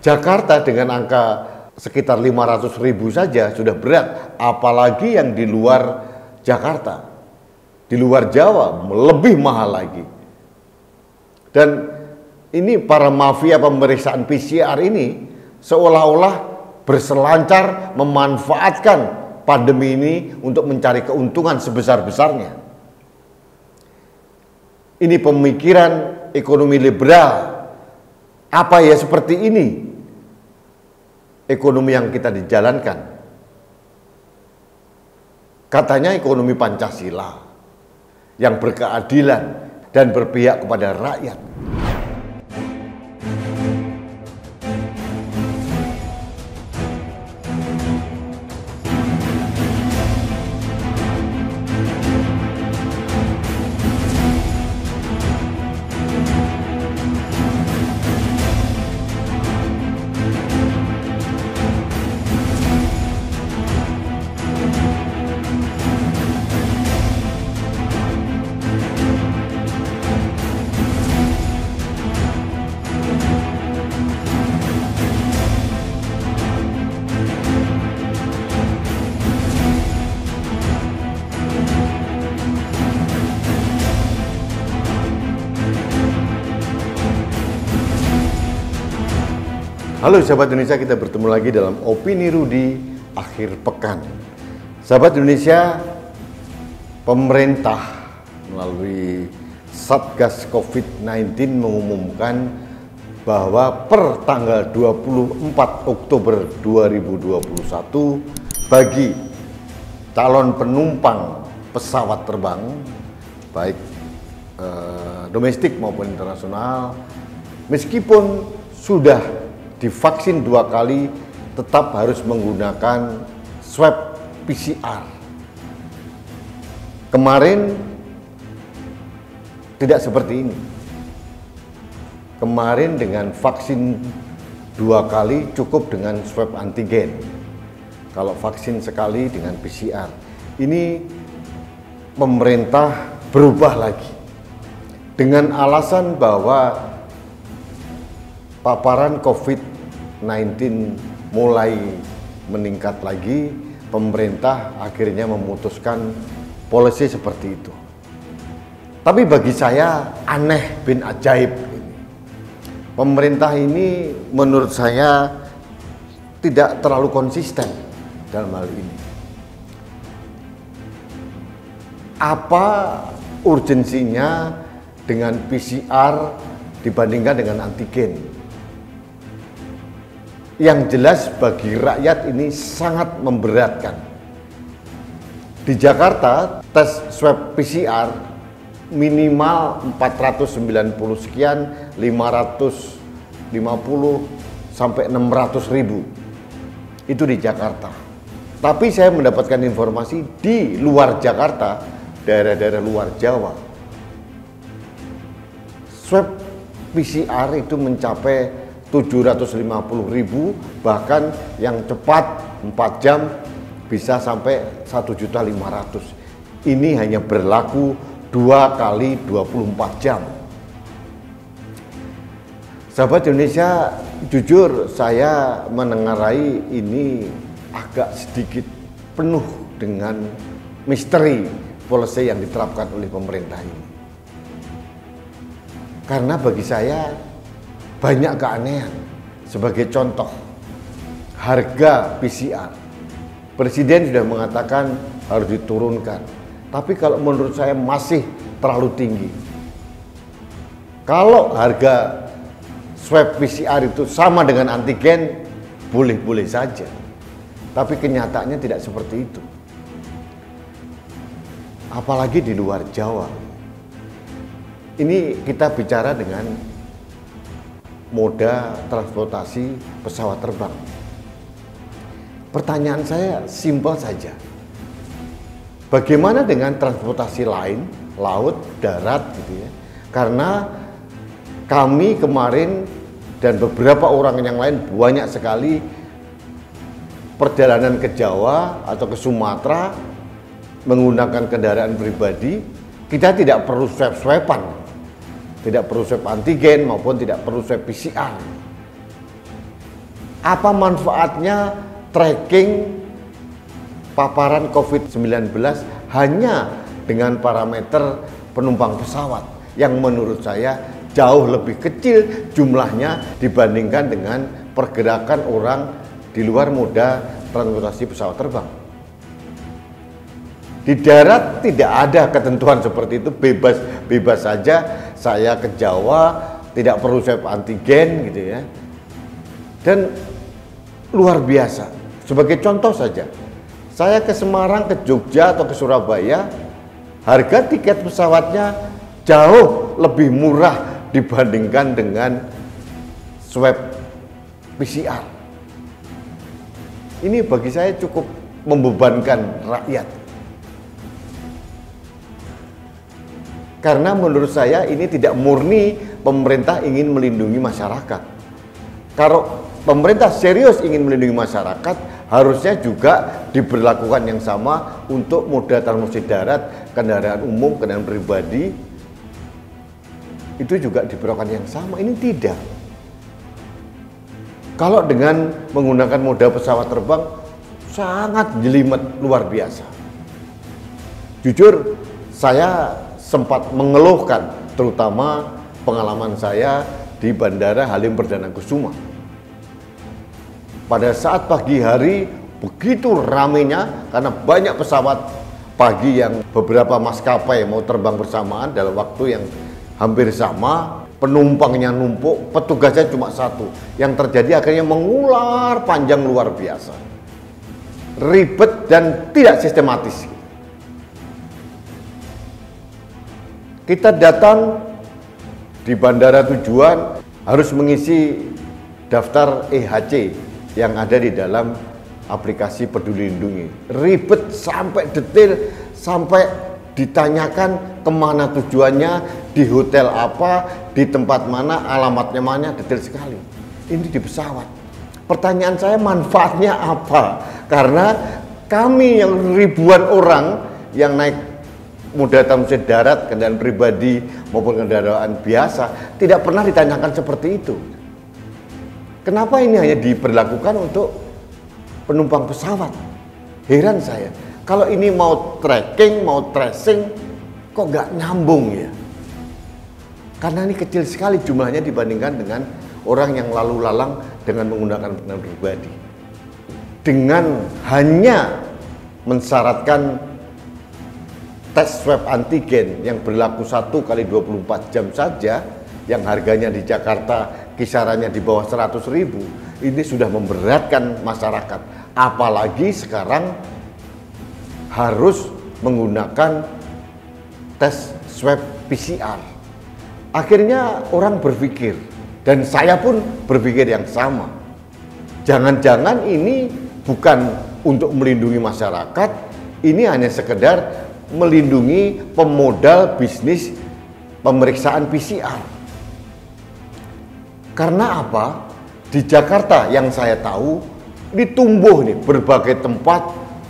Jakarta dengan angka sekitar 500.000 saja sudah berat, apalagi yang di luar Jakarta, di luar Jawa lebih mahal lagi. Dan ini para mafia pemeriksaan PCR ini seolah-olah berselancar memanfaatkan pandemi ini untuk mencari keuntungan sebesar-besarnya. Ini pemikiran ekonomi liberal. Apa ya seperti ini ekonomi yang kita dijalankan? Katanya ekonomi Pancasila yang berkeadilan dan berpihak kepada rakyat. Halo sahabat Indonesia, kita bertemu lagi dalam Opini Rudi akhir pekan. Sahabat Indonesia, pemerintah melalui Satgas COVID-19 mengumumkan bahwa per tanggal 24 Oktober 2021 bagi calon penumpang pesawat terbang baik domestik maupun internasional, meskipun sudah divaksin 2 kali, tetap harus menggunakan swab PCR. Kemarin tidak seperti ini. Kemarin dengan vaksin 2 kali cukup dengan swab antigen. Kalau vaksin sekali dengan PCR. Ini pemerintah berubah lagi dengan alasan bahwa paparan COVID-19 mulai meningkat lagi, pemerintah akhirnya memutuskan polisi seperti itu. Tapi bagi saya aneh bin ajaib ini. Pemerintah ini menurut saya tidak terlalu konsisten dalam hal ini. Apa urgensinya dengan PCR dibandingkan dengan antigen? Yang jelas bagi rakyat ini sangat memberatkan. Di Jakarta tes swab PCR minimal 490 sekian, 550 sampai 600 ribu. Itu di Jakarta. Tapi saya mendapatkan informasi di luar Jakarta, daerah-daerah luar Jawa, swab PCR itu mencapai 750.000, bahkan yang cepat 4 jam bisa sampai 1.500.000. Ini hanya berlaku 2 kali 24 jam. Sahabat Indonesia, jujur saya menengarai ini agak sedikit penuh dengan misteri polisi yang diterapkan oleh pemerintah ini. Karena bagi saya banyak keanehan. Sebagai contoh, harga PCR. Presiden sudah mengatakan harus diturunkan. Tapi kalau menurut saya masih terlalu tinggi. Kalau harga swab PCR itu sama dengan antigen, boleh-boleh saja. Tapi kenyataannya tidak seperti itu. Apalagi di luar Jawa. Ini kita bicara dengan moda transportasi pesawat terbang. Pertanyaan saya simpel saja. Bagaimana dengan transportasi lain, laut, darat gitu ya? Karena kami kemarin dan beberapa orang yang lain banyak sekali perjalanan ke Jawa atau ke Sumatera menggunakan kendaraan pribadi, kita tidak perlu swab-swaban. Tidak perlu swab antigen maupun tidak perlu swab PCR. Apa manfaatnya tracking paparan COVID-19 hanya dengan parameter penumpang pesawat yang menurut saya jauh lebih kecil jumlahnya dibandingkan dengan pergerakan orang di luar moda transportasi pesawat terbang. Di darat tidak ada ketentuan seperti itu, bebas saja saya ke Jawa tidak perlu swab antigen gitu ya. Dan luar biasa. Sebagai contoh saja, saya ke Semarang, ke Jogja atau ke Surabaya, harga tiket pesawatnya jauh lebih murah dibandingkan dengan swab PCR. Ini bagi saya cukup membebankan rakyat. Karena menurut saya ini tidak murni pemerintah ingin melindungi masyarakat. Kalau pemerintah serius ingin melindungi masyarakat, harusnya juga diberlakukan yang sama untuk moda transportasi darat, kendaraan umum, kendaraan pribadi. Itu juga diberlakukan yang sama. Ini tidak. Kalau dengan menggunakan moda pesawat terbang, sangat jelimet, luar biasa. Jujur, saya sempat mengeluhkan, terutama pengalaman saya di Bandara Halim Perdana Kusuma. Pada saat pagi hari, begitu ramainya, karena banyak pesawat pagi yang beberapa maskapai mau terbang bersamaan dalam waktu yang hampir sama, penumpangnya numpuk, petugasnya cuma satu. Yang terjadi akhirnya mengular panjang luar biasa. Ribet dan tidak sistematis. Kita datang di bandara tujuan harus mengisi daftar EHC yang ada di dalam aplikasi Peduli Lindungi. Ribet sampai detail, sampai ditanyakan kemana tujuannya, di hotel apa, di tempat mana, alamatnya mana, detail sekali. Ini di pesawat. Pertanyaan saya, manfaatnya apa? Karena kami yang ribuan orang yang naik moda transportasi darat, kendaraan pribadi maupun kendaraan biasa, tidak pernah ditanyakan seperti itu. Kenapa ini hanya diberlakukan untuk penumpang pesawat? Heran saya. Kalau ini mau tracking, mau tracing, kok nggak nyambung ya? Karena ini kecil sekali jumlahnya dibandingkan dengan orang yang lalu lalang dengan menggunakan kendaraan pribadi. Dengan hanya mensyaratkan tes swab antigen yang berlaku 1 kali 24 jam saja, yang harganya di Jakarta kisarannya di bawah 100.000, ini sudah memberatkan masyarakat. Apalagi sekarang harus menggunakan tes swab PCR. Akhirnya orang berpikir, dan saya pun berpikir yang sama. Jangan-jangan ini bukan untuk melindungi masyarakat, ini hanya sekedar melindungi pemodal bisnis pemeriksaan PCR. Karena apa? Di Jakarta yang saya tahu, ini tumbuh nih berbagai tempat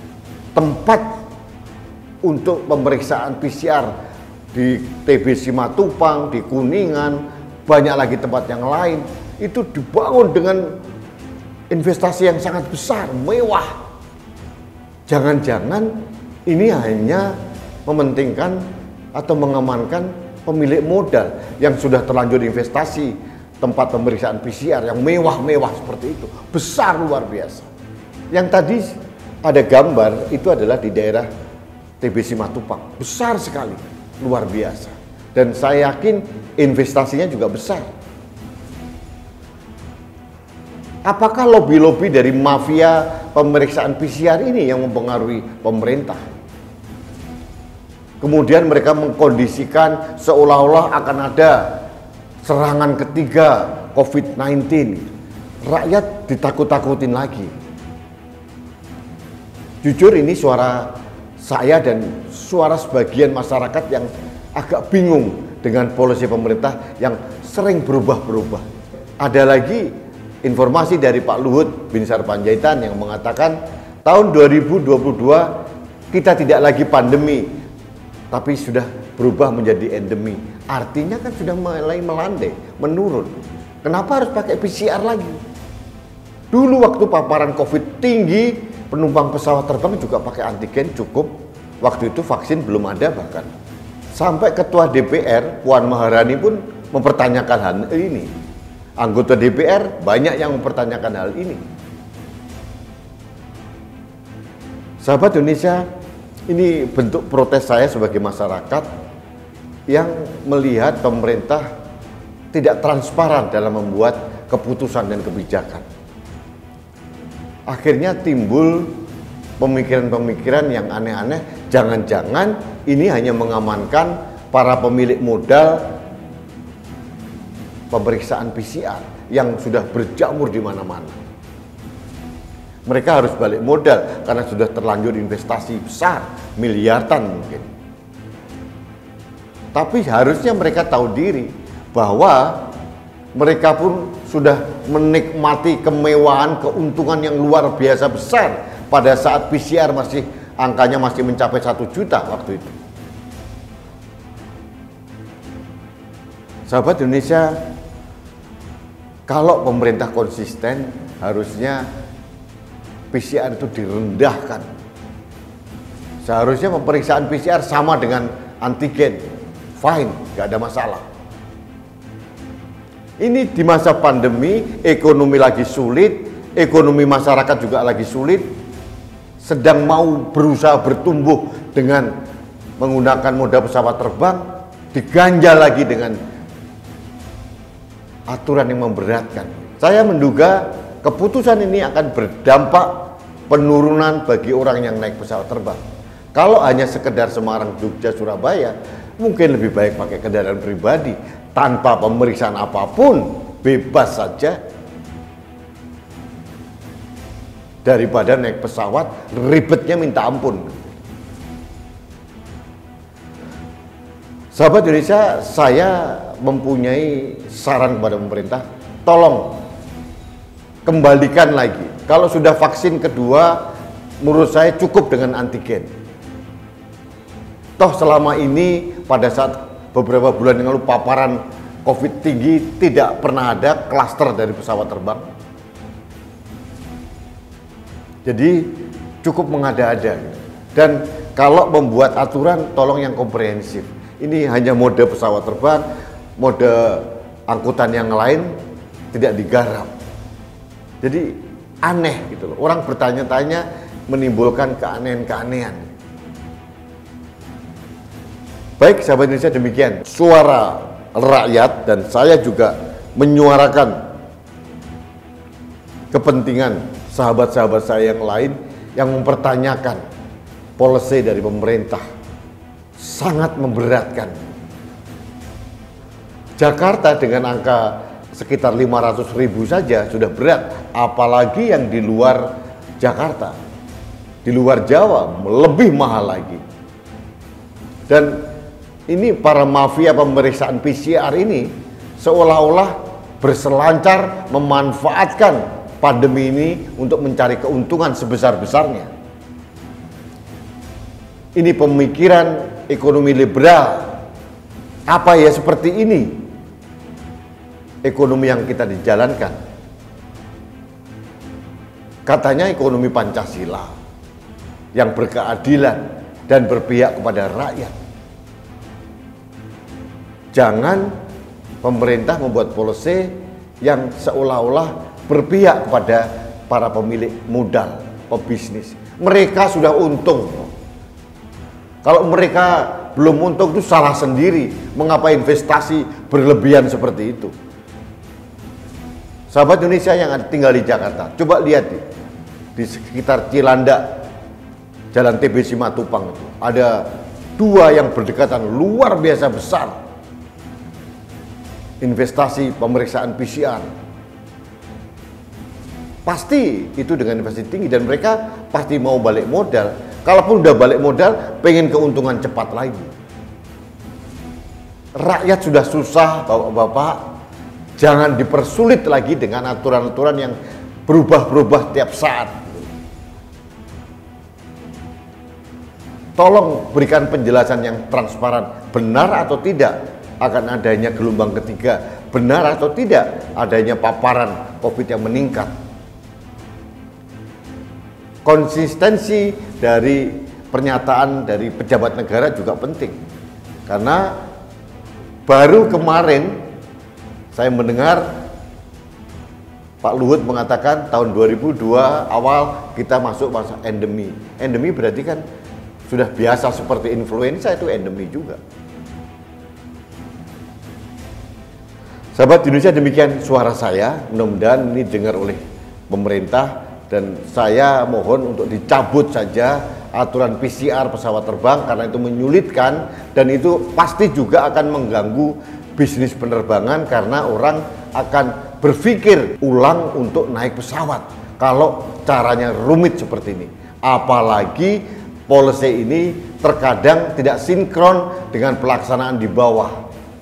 untuk pemeriksaan PCR di TB Simatupang, di Kuningan, banyak lagi tempat yang lain. Itu dibangun dengan investasi yang sangat besar, mewah. Jangan-jangan ini hanya mementingkan atau mengamankan pemilik modal yang sudah terlanjur investasi tempat pemeriksaan PCR yang mewah-mewah seperti itu, besar luar biasa. Yang tadi ada gambar itu adalah di daerah TB Simatupang, besar sekali, luar biasa. Dan saya yakin investasinya juga besar. Apakah lobby-lobby dari mafia pemeriksaan PCR ini yang mempengaruhi pemerintah? Kemudian mereka mengkondisikan seolah-olah akan ada serangan ketiga COVID-19. Rakyat ditakut-takutin lagi. Jujur ini suara saya dan suara sebagian masyarakat yang agak bingung dengan polisi pemerintah yang sering berubah-berubah. Ada lagi informasi dari Pak Luhut Binsar Panjaitan yang mengatakan tahun 2022 kita tidak lagi pandemi, tapi sudah berubah menjadi endemi. Artinya kan sudah mulai melandai, menurun. Kenapa harus pakai PCR lagi? Dulu waktu paparan COVID tinggi, penumpang pesawat terbang juga pakai antigen cukup. Waktu itu vaksin belum ada bahkan. Sampai Ketua DPR, Puan Maharani pun mempertanyakan hal ini. Anggota DPR banyak yang mempertanyakan hal ini. Sahabat Indonesia, ini bentuk protes saya sebagai masyarakat yang melihat pemerintah tidak transparan dalam membuat keputusan dan kebijakan. Akhirnya timbul pemikiran-pemikiran yang aneh-aneh, jangan-jangan ini hanya mengamankan para pemilik modal pemeriksaan PCR yang sudah berjamur di mana-mana. Mereka harus balik modal karena sudah terlanjur investasi besar, miliaran mungkin. Tapi harusnya mereka tahu diri bahwa mereka pun sudah menikmati kemewahan, keuntungan yang luar biasa besar pada saat PCR angkanya masih mencapai 1 juta waktu itu. Sahabat Indonesia, kalau pemerintah konsisten, harusnya PCR itu direndahkan. Seharusnya pemeriksaan PCR sama dengan antigen, fine, gak ada masalah. Ini di masa pandemi, ekonomi lagi sulit, ekonomi masyarakat juga lagi sulit, sedang mau berusaha bertumbuh dengan menggunakan moda pesawat terbang, diganjal lagi dengan aturan yang memberatkan. Saya menduga keputusan ini akan berdampak penurunan bagi orang yang naik pesawat terbang. Kalau hanya sekedar Semarang, Jogja, Surabaya, mungkin lebih baik pakai kendaraan pribadi tanpa pemeriksaan apapun, bebas saja, daripada naik pesawat ribetnya minta ampun. Sahabat Indonesia, saya mempunyai saran kepada pemerintah, tolong kembalikan lagi. Kalau sudah vaksin kedua, menurut saya cukup dengan antigen. Toh selama ini pada saat beberapa bulan yang lalu paparan COVID tinggi, tidak pernah ada klaster dari pesawat terbang. Jadi cukup mengada-ada. Dan kalau membuat aturan, tolong yang komprehensif. Ini hanya mode pesawat terbang, mode angkutan yang lain tidak digarap. Jadi aneh gitu loh. Orang bertanya-tanya menimbulkan keanehan-keanehan. Baik sahabat Indonesia, demikian suara rakyat, dan saya juga menyuarakan kepentingan sahabat-sahabat saya yang lain yang mempertanyakan policy dari pemerintah. Sangat memberatkan. Jakarta dengan angka sekitar 500.000 saja sudah berat, apalagi yang di luar Jakarta, di luar Jawa lebih mahal lagi. Dan ini para mafia pemeriksaan PCR ini seolah-olah berselancar memanfaatkan pandemi ini untuk mencari keuntungan sebesar-besarnya. Ini pemikiran ekonomi liberal. Apa ya seperti ini ekonomi yang kita dijalankan? Katanya ekonomi Pancasila yang berkeadilan dan berpihak kepada rakyat. Jangan pemerintah membuat policy yang seolah-olah berpihak kepada para pemilik modal, pebisnis. Mereka sudah untung. Kalau mereka belum untung itu salah sendiri. Mengapa investasi berlebihan seperti itu? Sahabat Indonesia yang tinggal di Jakarta, coba lihat di sekitar Cilandak, Jalan TB Simatupang itu ada 2 yang berdekatan luar biasa besar. Investasi pemeriksaan PCR. Pasti itu dengan investasi tinggi, dan mereka pasti mau balik modal. Kalaupun udah balik modal, pengen keuntungan cepat lagi. Rakyat sudah susah, bapak-bapak. Jangan dipersulit lagi dengan aturan-aturan yang berubah-berubah tiap saat. Tolong berikan penjelasan yang transparan, benar atau tidak akan adanya gelombang ketiga, benar atau tidak adanya paparan COVID yang meningkat. konsistensi dari pernyataan dari pejabat negara juga penting. Karena baru kemarin saya mendengar Pak Luhut mengatakan tahun 2002 awal kita masuk masa endemi. Endemi berarti kan sudah biasa seperti influenza, itu endemi juga. Sahabat Indonesia, demikian suara saya. Mudah-mudahan ini dengar oleh pemerintah, dan saya mohon untuk dicabut saja aturan PCR pesawat terbang karena itu menyulitkan dan itu pasti juga akan mengganggu bisnis penerbangan karena orang akan berpikir ulang untuk naik pesawat kalau caranya rumit seperti ini. Apalagi policy ini terkadang tidak sinkron dengan pelaksanaan di bawah.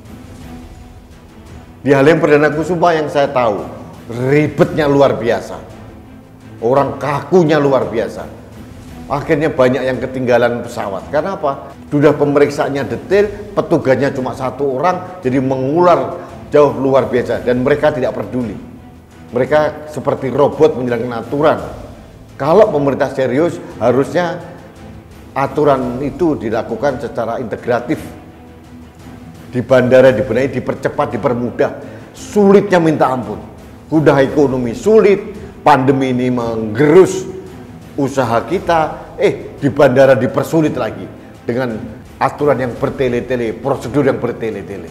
Di Halim Perdana Kusuma yang saya tahu, ribetnya luar biasa. Orang kakunya luar biasa. Akhirnya banyak yang ketinggalan pesawat. Karena apa? Sudah pemeriksaannya detail, petugasnya cuma satu orang, jadi mengular jauh luar biasa. Dan mereka tidak peduli. Mereka seperti robot menjalankan aturan. Kalau pemerintah serius, harusnya aturan itu dilakukan secara integratif. Di bandara dibenahi, dipercepat, dipermudah. Sulitnya minta ampun. Udah ekonomi sulit, pandemi ini menggerus usaha kita, di bandara dipersulit lagi dengan aturan yang bertele-tele, prosedur yang bertele-tele.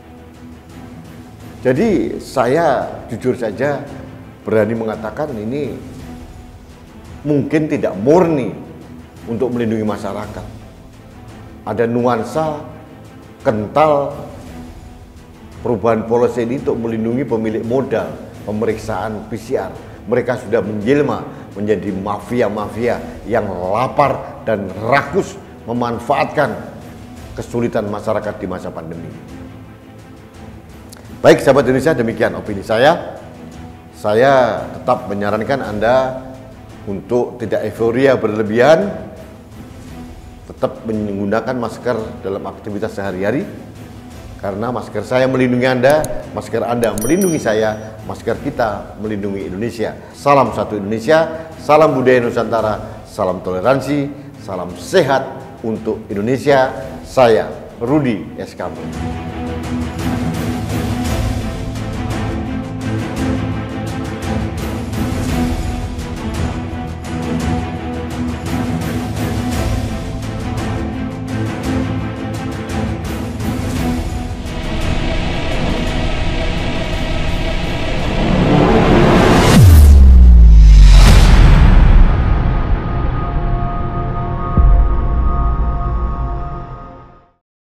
Jadi saya jujur saja berani mengatakan ini mungkin tidak murni untuk melindungi masyarakat. Ada nuansa kental perubahan policy ini untuk melindungi pemilik modal pemeriksaan PCR. Mereka sudah menjelma menjadi mafia-mafia yang lapar dan rakus memanfaatkan kesulitan masyarakat di masa pandemi. Baik sahabat Indonesia, demikian opini saya. Saya tetap menyarankan Anda untuk tidak euforia berlebihan, tetap menggunakan masker dalam aktivitas sehari-hari. Karena masker saya melindungi Anda, masker Anda melindungi saya, masker kita melindungi Indonesia. Salam satu Indonesia, salam budaya Nusantara, salam toleransi, salam sehat untuk Indonesia. Saya Rudi S. Kamil.